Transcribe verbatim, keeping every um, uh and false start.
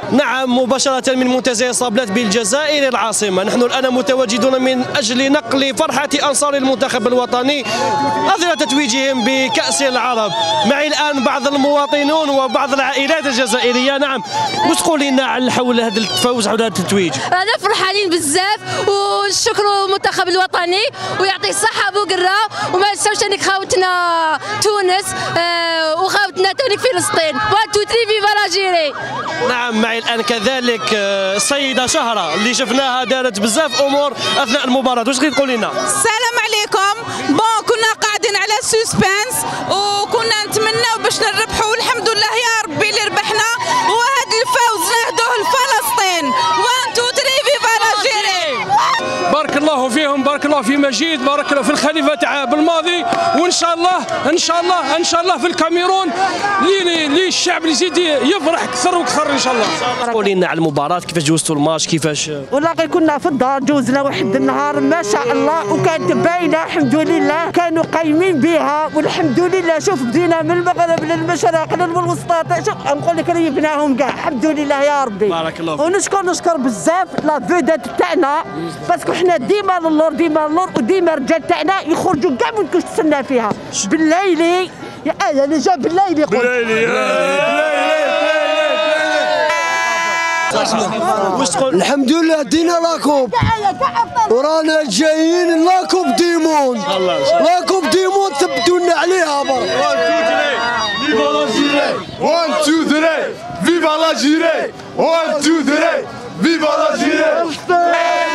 نعم، مباشرة من منتزه صابلات بالجزائر العاصمة. نحن الآن متواجدون من أجل نقل فرحة أنصار المنتخب الوطني أثر تتويجهم بكأس العرب. معي الآن بعض المواطنون وبعض العائلات الجزائرية. نعم، واش تقولي لنا على حول هذا الفوز، حول هذا التتويج؟ أنا فرحانين بزاف ونشكروا المنتخب الوطني ويعطيه الصحة بوقرة، وما نساوش انك خاوتنا تونس آه وخاوتنا تونك فلسطين. واحد تو ثري فيفا لاجيري. نعم، معي الآن كذلك السيدة شهرة اللي شفناها دارت بزاف أمور أثناء المباراة. واش تقدري تقولي لنا؟ السلام عليكم. بون كنا قاعدين على سسبانس وكنا نتمناو باش نربحوا، والحمد لله يا ربي اللي ربحنا، وهذا الفوز نهدوه لفلسطين. واحد تو ثري فيفا لاجيري. بارك الله فيهم، بارك الله في مجيد، بارك الله في الخليفه تاع بالماضي، وان شاء الله ان شاء الله ان شاء الله في الكاميرون اللي اللي الشعب اللي يزيد يفرح اكثر واكثر ان شاء الله. قولي لنا على المباراة، كيفاش جوزتوا الماتش؟ كيفاش؟ والله غير كنا في الدار، جوزنا واحد النهار ما شاء الله، وكانت باينه الحمد لله، كانوا قايمين بها والحمد لله. شوف بدينا من المغرب للمشرق للوسطى، شوف نقول لك ريبناهم كاع الحمد لله يا ربي. بارك الله فيك. ونشكر نشكر بزاف لا فيدات تاعنا، باسكو حنا ديما للور ديما للور، وديما الرجال تاعنا يخرجوا كاع ما كنتش تسنى فيها بالليلي. يا ايه اللي جا بالليل يقول بالليلي. واش تقول؟ الحمد لله دينا لاكوب ورانا جايين لاكوب ديمون. لاكوب ديمون ثبتوا لنا عليها برك. واحد تو ثري فيفا لا جيري. واحد تو ثري فيفا لا جيري.